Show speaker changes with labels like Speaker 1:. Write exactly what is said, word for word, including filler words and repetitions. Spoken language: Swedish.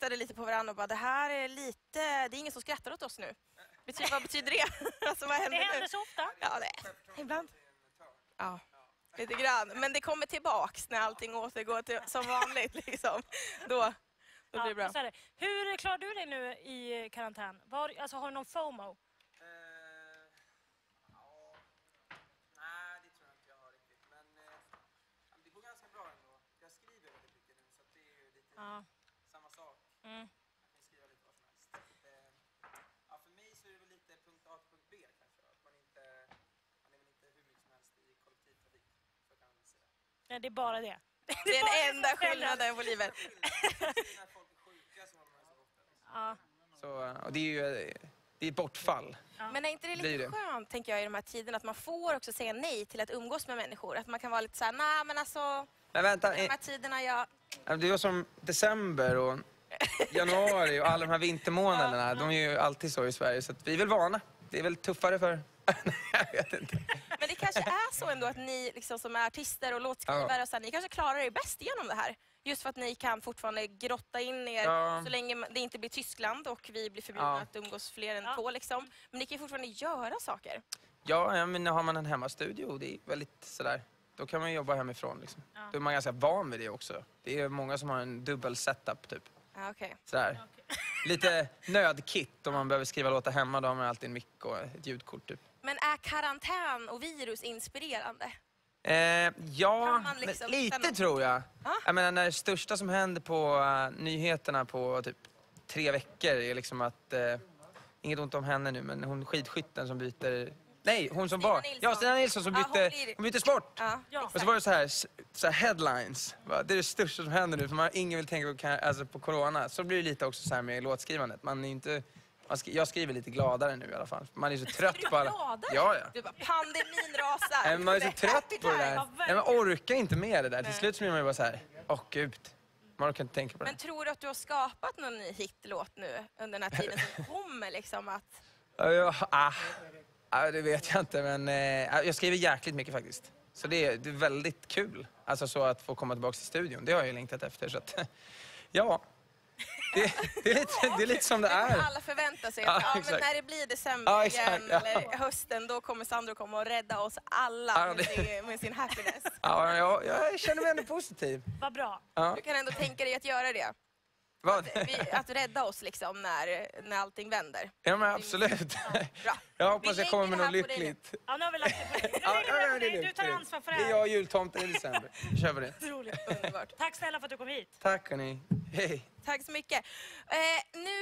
Speaker 1: tittade lite på varandra och bara, det här är lite, det är ingen som skrattar åt oss nu. Betyder, vad betyder det? Alltså, vad händer
Speaker 2: det händer
Speaker 1: nu?
Speaker 2: så ofta.
Speaker 1: Ja, det ibland. Ja, lite grann. Men det kommer tillbaks när allting återgår till, som vanligt. Liksom. Då, då blir det bra.
Speaker 2: Ja, hur klarar du dig nu i karantän? Var, alltså, har du någon FOMO? Ja.
Speaker 3: Samma sak.
Speaker 2: Mm.
Speaker 3: Jag kan skriva lite vad som helst. Eh, ja, för mig så är det väl lite punkt A till punkt B kanske. Att man inte, man är väl inte hur mycket som helst i kollektivtrafik. Så kan man säga.
Speaker 2: Nej, det är bara det.
Speaker 1: Det är den enda skillnaden på livet.
Speaker 3: När folk är sjuka så håller man sig borta.
Speaker 2: Ja.
Speaker 4: Så, och det är ju det är ett bortfall.
Speaker 2: Ja.
Speaker 1: Men är inte det lite
Speaker 4: Blir det?
Speaker 1: skönt, tänker jag, i de här tiderna, att man får också säga nej till att umgås med människor? Att man kan vara lite så här, nej men alltså,
Speaker 4: Men vänta,
Speaker 1: de här tiderna jag...
Speaker 4: det var som december och januari och alla de här vintermånaderna. De är ju alltid så i Sverige, så att vi är väl vana. Det är väl tuffare för... jag vet inte.
Speaker 1: Men det kanske är så ändå att ni liksom, som är artister och låtskrivare,
Speaker 4: Ja.
Speaker 1: och så här, ni kanske klarar er bäst genom det här. Just för att ni kan fortfarande grotta in er
Speaker 4: Ja.
Speaker 1: så länge det inte blir Tyskland och vi blir förbjudna
Speaker 4: Ja.
Speaker 1: att umgås fler än
Speaker 2: Ja.
Speaker 1: två. Liksom. Men ni kan ju fortfarande göra saker.
Speaker 4: Ja, ja, men har man en hemmastudio, det är väldigt sådär. Då kan man jobba hemifrån liksom.
Speaker 2: Ja.
Speaker 4: Då är man ganska van vid det också. Det är många som har en dubbel setup typ.
Speaker 1: Ja, okej.
Speaker 4: Sådär. Lite nödkit om man behöver skriva låtar hemma. Då har man alltid en mick och ett ljudkort typ.
Speaker 1: Men är karantän och virus inspirerande?
Speaker 4: Eh, ja,
Speaker 1: Kan man liksom
Speaker 4: men lite
Speaker 1: ställa-
Speaker 4: tror jag.
Speaker 1: Ja.
Speaker 4: Jag menar, när det största som händer på uh, nyheterna på typ tre veckor är liksom att... Uh, inget ont om henne nu, men hon skidskytten som byter... Nej, hon som
Speaker 1: Stina
Speaker 4: var...
Speaker 1: Nilsson.
Speaker 4: Ja, Stina Nilsson som
Speaker 1: Ja, hon
Speaker 4: bytte,
Speaker 1: blir-
Speaker 4: hon bytte sport.
Speaker 1: Ja,
Speaker 2: Ja.
Speaker 4: Och
Speaker 1: exakt.
Speaker 4: så var det så här, så här headlines. Va? Det är det största som händer nu, för man, ingen vill tänka på, alltså på corona. Så blir det lite också så här med låtskrivandet. Man är inte... Man sk- jag skriver lite gladare nu i alla fall. Man är så trött
Speaker 1: du
Speaker 4: på alla...
Speaker 1: gladare?
Speaker 4: Ja, ja.
Speaker 1: Du bara, pandemin rasar.
Speaker 4: Nej, men man är så trött på det där.
Speaker 2: Ja,
Speaker 4: Nej, man orkar inte med det där. Till slut så blir man ju bara så här, åh gud. Man orkar inte tänka på det.
Speaker 1: Men tror du att du har skapat någon ny hitlåt nu under den här tiden som kommer liksom att...
Speaker 4: Ja, ja, ah, ah, det vet jag inte, men eh, jag skriver jäkligt mycket faktiskt. Så det är, det är väldigt kul. Alltså så att få komma tillbaka till studion. Det har jag ju längtat efter. Så att, ja, det, det, är lite, det är lite som det är.
Speaker 1: Alla förväntar sig
Speaker 4: Ja,
Speaker 1: att ja, men
Speaker 4: exakt.
Speaker 1: när det blir december
Speaker 4: Ja, exakt,
Speaker 1: igen
Speaker 4: ja.
Speaker 1: eller hösten, då kommer Sandro komma och rädda oss alla
Speaker 4: Ja,
Speaker 1: med,
Speaker 4: det-
Speaker 1: sin, med sin happiness.
Speaker 4: Ja, jag, jag känner mig ändå positiv.
Speaker 2: Vad bra.
Speaker 4: Ja.
Speaker 1: Du kan ändå tänka dig att göra det.
Speaker 4: Vad?
Speaker 1: Vi, att rädda oss liksom när, när allting vänder.
Speaker 4: Ja, men absolut.
Speaker 1: Bra.
Speaker 4: Jag hoppas
Speaker 1: Vi
Speaker 4: jag kommer med
Speaker 1: lägger det
Speaker 4: något
Speaker 1: här på dig nu.
Speaker 4: lyckligt.
Speaker 2: Ja, nu har vi lagt det på dig. Nu
Speaker 4: Ja,
Speaker 2: lägger vi
Speaker 4: ja,
Speaker 2: det på
Speaker 4: det är
Speaker 2: dig. Du
Speaker 4: lugnt,
Speaker 2: tar
Speaker 4: det är lugnt.
Speaker 2: ansvar för
Speaker 4: Det
Speaker 2: det
Speaker 4: är
Speaker 2: här.
Speaker 4: jag och jultomten i december. Vi kör på det.
Speaker 1: Otroligt underbart.
Speaker 2: Tack snälla för att du kom hit.
Speaker 4: Tack hörni. Hej.
Speaker 1: Tack så mycket. Eh, nu